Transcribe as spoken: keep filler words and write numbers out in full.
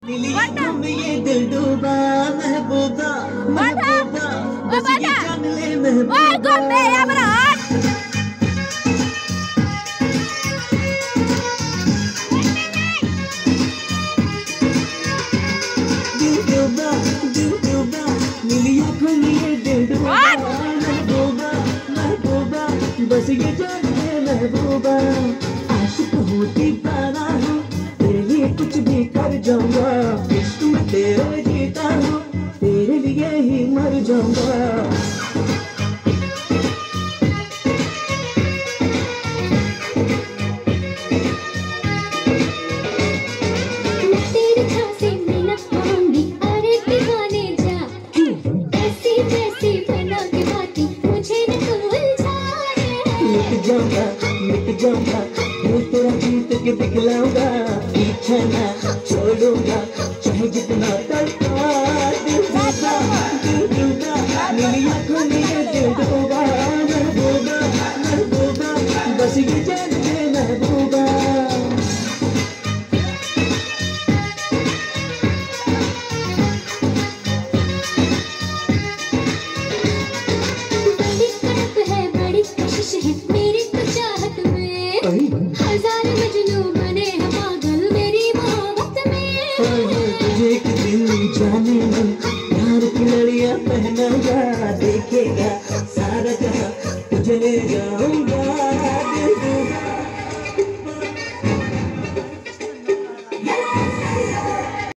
ये दिल डूबा महबूबा महबूबा बस ये जान ले महबूबा दिल डूबा दिल डूबा नीली आँखों में ये दिल डूबा महबूबा महबूबा बस ये जान ले महबूबा आशिक हूँ दीवाना हूँ तेरे लिए कुछ भी कर जाऊंगा इश्क में तेरे जीता हूँ तेरे लिए ही मर जाऊंगा मिट जाऊंगा मिट जाऊंगा मैं तेरा जीत के दिखलाऊंगा पीछे ना छोड़ूंगा चाहे जितना तड़पा दिल डूबा दिल डूबा नीली आँखों में ये दिल डूबा महबूबा महबूबा बस ये जान ले महबूबा हजार मजनू बने हैं पागल मेरी मोहब्बत में तुझे एक दिन जाने मन प्यार की लड़ियां पहनाऊंगा देखेगा सारा जहां तुझे ले जाऊंगा